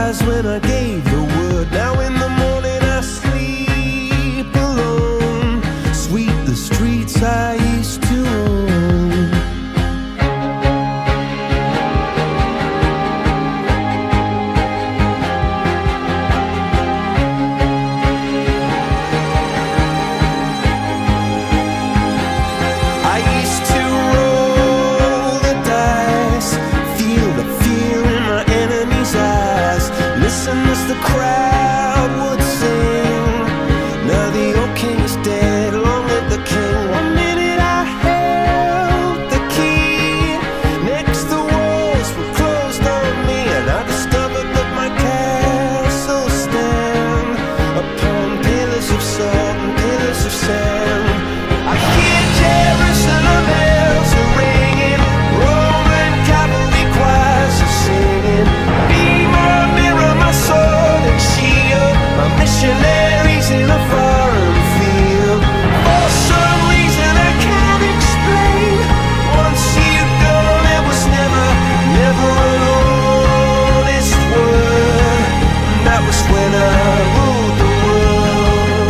eyes when I gave the word. Now in the morning I sleep alone. Sweep the streets I used to own. I used to roll the dice, feel the fear in my enemy's eyes, listen as the crowd would sing. Now the old king is dead, long live the king. One minute I held the key, next the walls were closed on me, and I discovered that my castle stand upon pillars of salt and pillars of sand. I hear Jerusalem bells are ringing, Roman cavalry choirs are singing. Be my mirror, my sword and shield, my missionaries in a foreign field. For some reason I can't explain, once you've gone it was never, never an honest word. And that was when I ruled the world.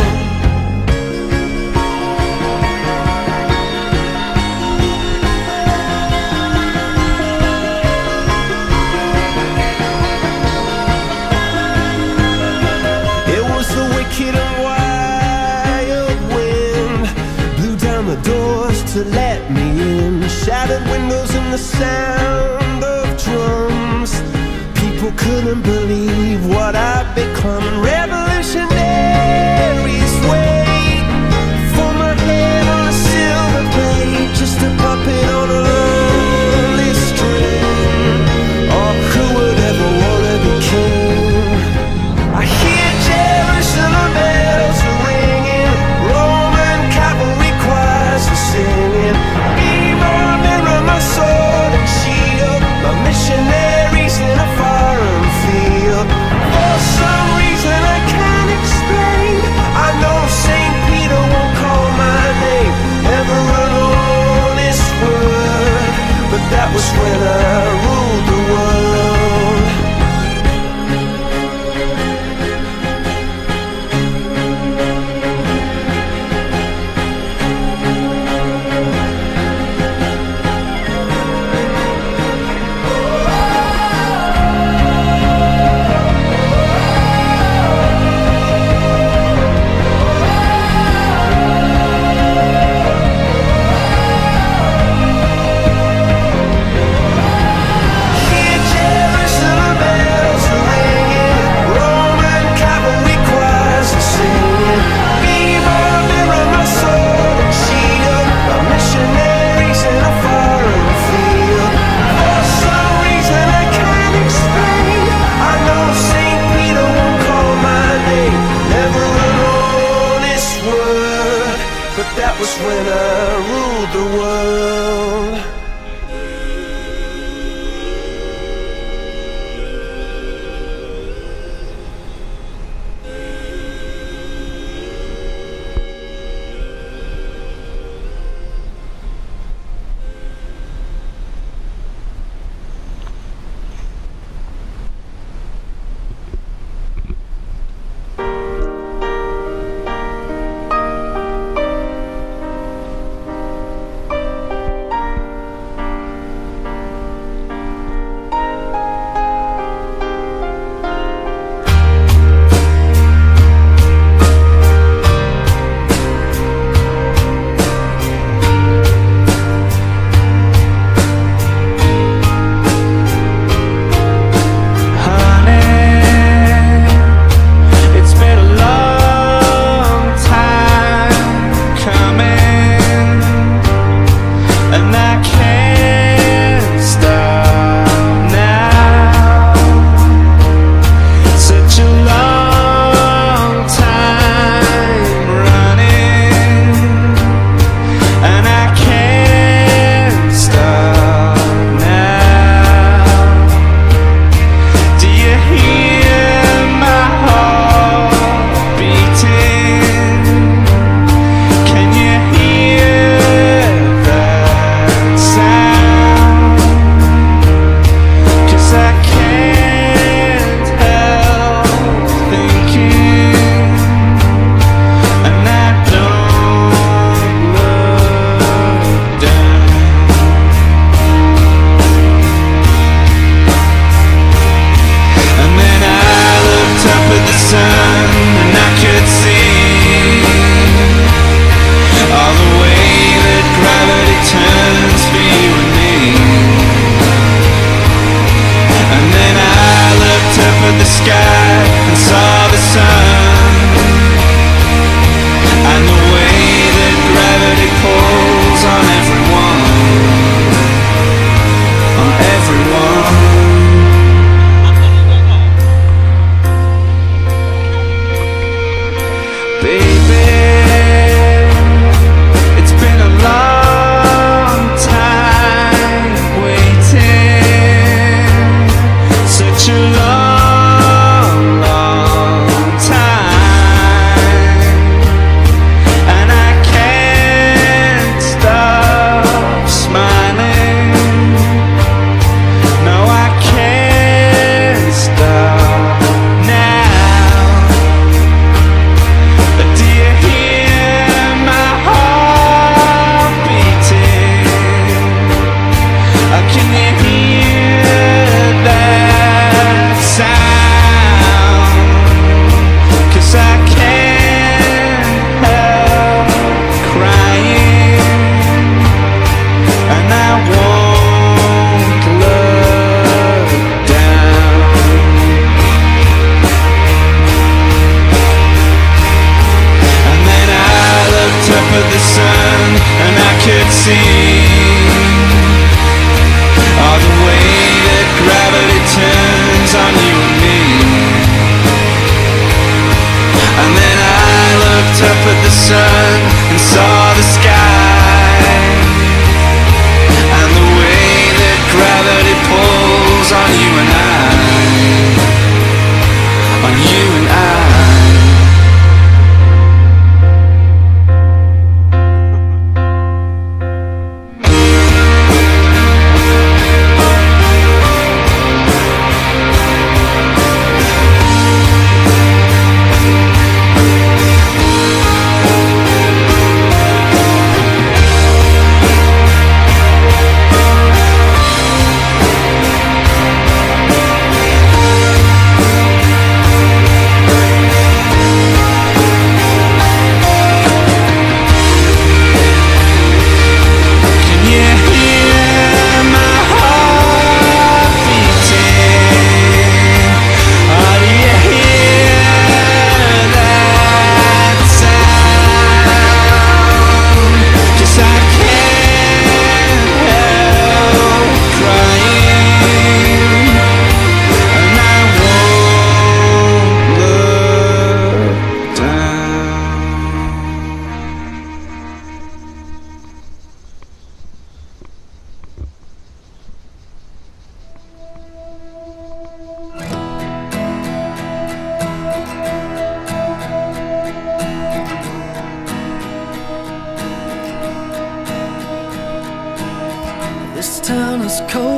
It was the wicked and wild wind, blew down the doors to let me in, shattered windows and the sound of drums. People couldn't believe what I'd become. Revolutionaries wait for my head on a silver plate, just a puppet on a lonely string. Oh, who would ever wanna be king? I hear Jerusalem bells are ringing, Roman cavalry choirs are singing. Be my mirror, my sword and shield, my missionaries in a foreign field. For some reason I can't explain, I know St. Peter won't call my name, never an honest word. But that was when I ruled the world.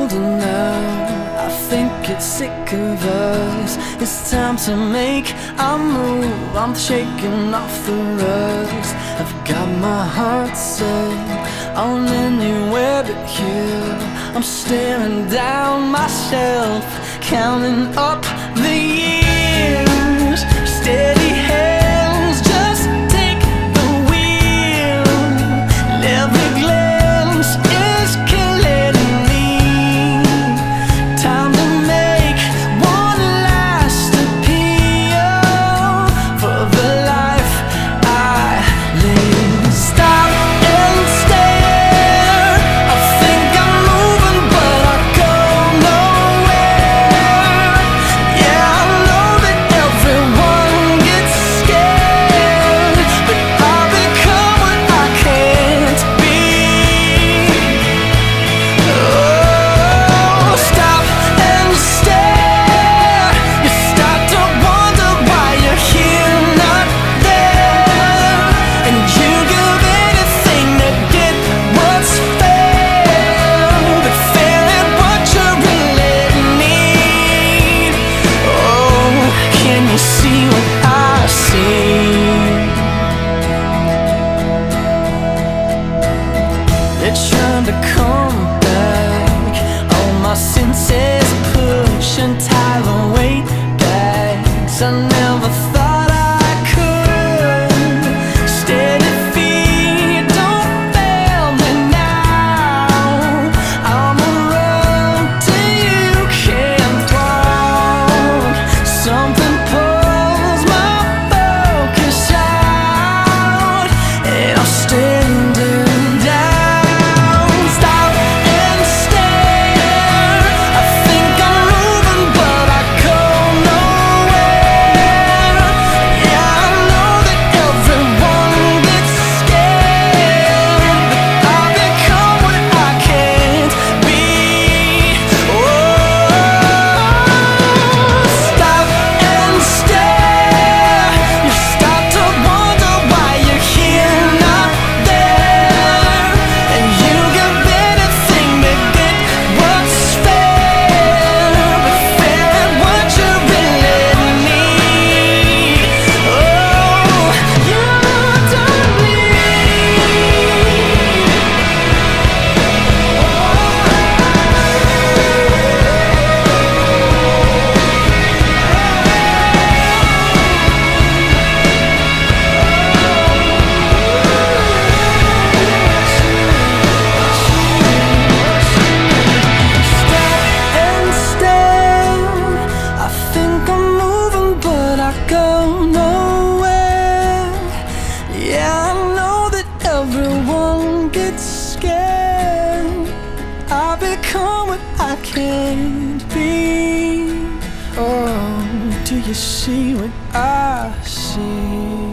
older now, I think it's sick of us. It's time to make a move. I'm shaking off the rust. I've got my heart set on anywhere but here. I'm staring down myself, counting up the years. Steady hands, just take the wheel. And every glance is killing me. Time to make one last appeal for the life I live. Stop and stare. I think I'm moving, but I go nowhere. Yeah, I know that everyone gets scared, but I've become what I can't be. Oh, stop and stare. You start to wonder why you're here, not there, and you give anything to get what's fair, but fair ain't what you really need. Oh, can you see what I see? They're trying to come back. All my senses push and tie the weight back. 'Cause I never thought I could. Steady feet, don't fail me now. I'm around till you can't walk. Something pulls my focus out, and I'm standing down. Stop and stare. I think I'm moving, but I go nowhere. Yeah, I know that everyone gets scared, but I've become what I can't be. Oh, stop and stare. You start to wonder why you're here, not there, and you give anything to get what's fair, but fair ain't what you really need. Oh, you don't and stare. I think I'm moving, but I go nowhere. Yeah, I know that everyone gets scared. I become what I can't be. Oh, do you see what I see?